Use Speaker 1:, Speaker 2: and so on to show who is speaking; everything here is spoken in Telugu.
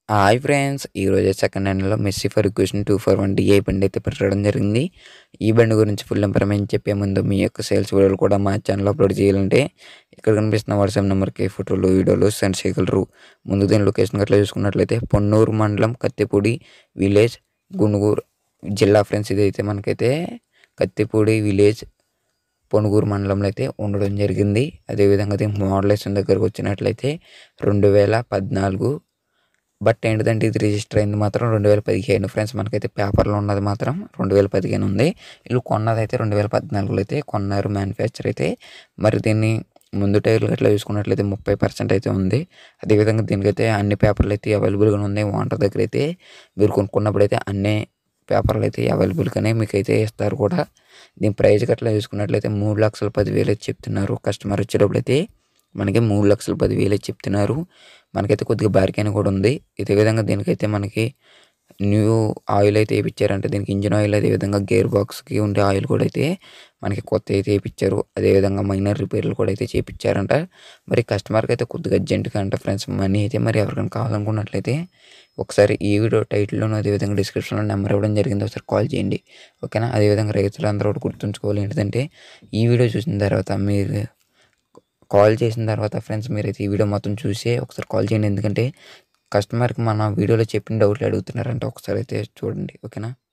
Speaker 1: Hi friends! ఈరోజే సెకండ్ హ్యాండ్‌లో మెస్సీ ఫెర్గ్యూసన్ 241 డీఐ బండి అయితే పెట్టడం జరిగింది. ఈ బండి గురించి ఫుల్ ఇన్ఫర్మేషన్ చెప్పే ముందు మీ యొక్క సేల్స్ వీడియోలు కూడా మా ఛానల్‌లో అప్లోడ్ చేయాలంటే ఇక్కడ కనిపిస్తున్న వాట్సాప్ నెంబర్‌కి ఫోటోలు, వీడియోలు సెండ్ చేయగలరు. ముందు దీని లొకేషన్ గట్లా చూసుకున్నట్లయితే పొన్నూరు మండలం కత్తిపూడి విలేజ్ గునుగూరు జిల్లా ఫ్రెండ్స్. ఇదైతే మనకైతే కత్తిపూడి విలేజ్ పొనుగూరు మండలంలో అయితే ఉండడం జరిగింది. అదేవిధంగా దీని మోడలేషన్ దగ్గరకు వచ్చినట్లయితే 2014. బట్ ఏంటిదంటే ఇది రిజిస్టర్ అయింది మాత్రం 2015 ఫ్రెండ్స్. మనకైతే పేపర్‌లో ఉన్నది మాత్రం 2015 ఉంది. వీళ్ళు కొన్నదైతే 2014లో అయితే కొన్నారు మ్యానుఫ్యాక్చర్ అయితే. మరి దీన్ని ముందు టైర్లు గట్లా చూసుకున్నట్లయితే 30% అయితే ఉంది. అదేవిధంగా దీనికైతే అన్ని పేపర్లు అయితే అవైలబుల్‌గా ఉన్నాయి. ఓనర్ దగ్గర అయితే మీరు కొనుక్కున్నప్పుడైతే అన్ని పేపర్లు అయితే అవైలబుల్‌గానే మీకైతే ఇస్తారు కూడా. దీని ప్రైస్ గట్లా చూసుకున్నట్లయితే 3,10,000 అయితే చెప్తున్నారు. కస్టమర్ వచ్చేటప్పుడైతే మనకి 3,10,000 అయితే చెప్తున్నారు. మనకైతే కొద్దిగా బార్గెన్ కూడా ఉంది. ఇదే విధంగా దీనికైతే మనకి న్యూ ఆయిల్ అయితే ఏపిచ్చారంటే దీనికి ఇంజిన్ ఆయిల్, అదేవిధంగా గేర్ బాక్స్‌కి ఉండే ఆయిల్ కూడా అయితే మనకి కొత్తవి అయితే ఏపిచ్చారు. అదేవిధంగా మైనర్ రిపేర్లు కూడా అయితే చేపిచ్చారంట. మరి కస్టమర్‌కి అయితే కొద్దిగా అర్జెంట్‌గా అంట ఫ్రెండ్స్ మనీ అయితే. మరి ఎవరికైనా కావాలనుకున్నట్లయితే ఒకసారి ఈ వీడియో టైటిల్‌లోను అదేవిధంగా డిస్క్రిప్షన్‌లో నెంబర్ ఇవ్వడం జరిగింది. ఒకసారి కాల్ చేయండి. ఓకేనా. అదేవిధంగా రైతులందరూ ఒకటి గుర్తుంచుకోవాలి ఏంటిదంటే ఈ వీడియో చూసిన తర్వాత మీరు కాల్ చేసిన తర్వాత ఫ్రెండ్స్ మీరైతే ఈ వీడియో మొత్తం చూసే ఒకసారి కాల్ చేయండి. ఎందుకంటే కస్టమర్‌కి మన వీడియోలో చెప్పిన డౌట్లు అడుగుతున్నారంటే ఒకసారి అయితే చూడండి. ఓకేనా.